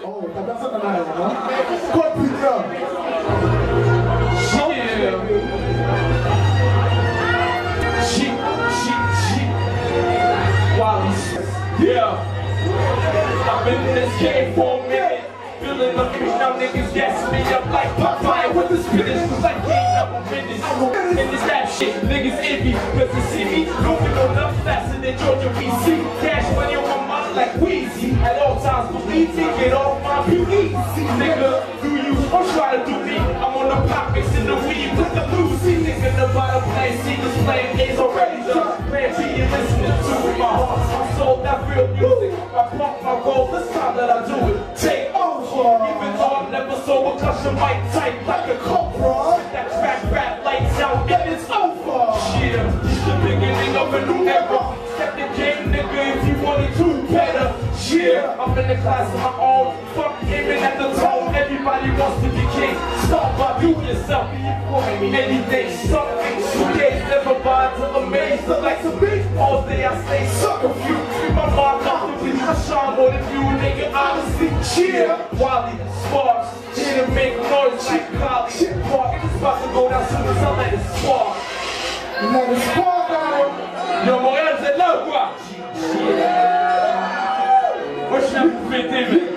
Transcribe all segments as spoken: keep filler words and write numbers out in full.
Oh, t'as personne dans la main, hein? Quoi de plus grave? Yeah. Shit, shit, shit. Wally. Yeah. I've been in this game for a minute. Feeling the fish, now niggas gassing me up like Popeye with the spinach. Cause I can't up a business. In this rap shit, niggas envy. Cause they see me moving on up faster than Georgia V C. Cash money on my mind like Wheezy. At all times, believe me, get off my P E. Nigga, do you or try to do me? I'm on the pop mixing the weed with the Lucy. Nigga, the bottom plane, see this plane is already done. Man, be you listening to my heart. I sold that real music. I pump my roll, this time that I do it. Take over. Even though I'm never sober, cause your mic tight like a cobra. That track rap lights out and it's over. Yeah, it's the beginning of a new era. Step the game, nigga, if you wanted to better. Yeah, I'm in the class of my own. Fuck aiming at the tone. Everybody wants to be king. Start by doing yourself. Anything, something. Two days never buy till amazed. Look like some big. All day I stay sucker few. My mind comfortably. I shine more than you, nigga. Honestly, cheer. Wally, sparks. Here to make noise like college. Park. It's about to go down soon as I let it spark. Let it spark out. Yo, Montréal, vous êtes là ou quoi? Moi, je suis là pour fêter, mais.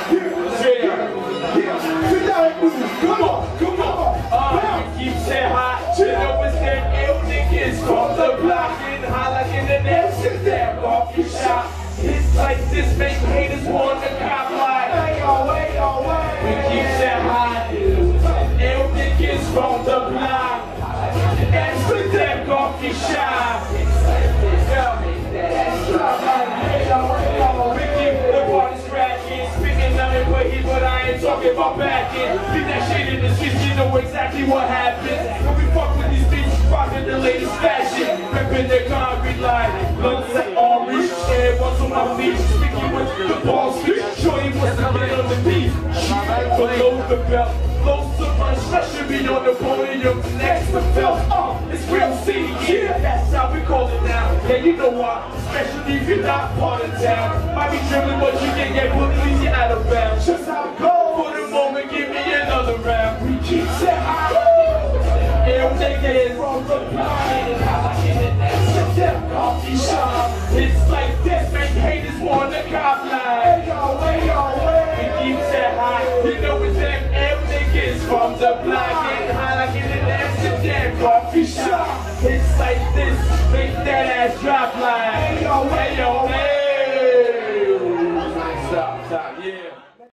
Come on, come on. Uh, keep saying hot. You know it's them ill niggas from the block and high like in the Amsterdam coffee shop. It's like this make haters want to cop like. Hey yo, hey yo, hey. We keep saying hot. Ill niggas from the block. Amsterdam coffee shop. Yeah. We keep the party scratching, speaking of it, but he, but I ain't talking about backing. Beat that shit in the streets, you know exactly what happens. When we fuck with these bitches, rocking the latest fashion, ripping their concrete line, lungs like orange, air what's on my feet, speaking with the ball speak, shorty wants to get on the beat. Below the belt, low so much pressure be on the podium, next to felt up, it's real city, yeah, that's how we call it now. Yeah, you know why, especially if you're not part of town. Might be dribbling, but you can get put easy out of bounds. Just how it goes. For the moment, give me another round. We keep saying high. It'll take it from the blind. It's a coffee shop. It's like this, make haters want to cop line. Hey yo, hey yo.